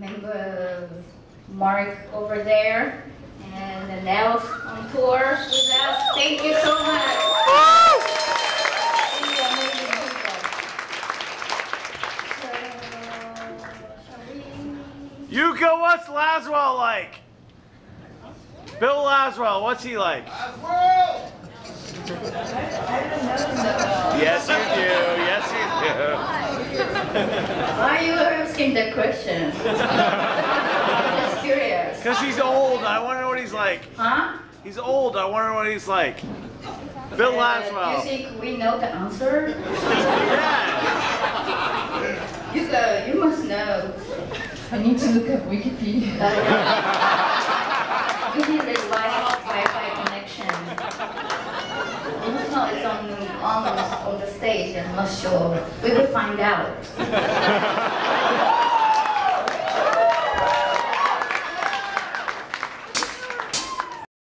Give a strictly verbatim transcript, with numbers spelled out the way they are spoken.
member Mark over there, and the Nels on tour with us. Thank you so much. Thank you, amazing people. So, shall we? Yuka, what's Laswell like? Bill Laswell, what's he like? Laswell! I don't know so. Yes, you do. Yes, you do. Why are you asking that question? I'm just curious. Because he's old. I want to know what he's like. Huh? He's old. I want to know what he's like. Bill Uh, Laswell. you think we know the answer? Yeah. You go. You must know. I need to look up Wikipedia. You need a Wi-Fi connection. No, it's on, on, on the stage. I'm not sure. We will find out.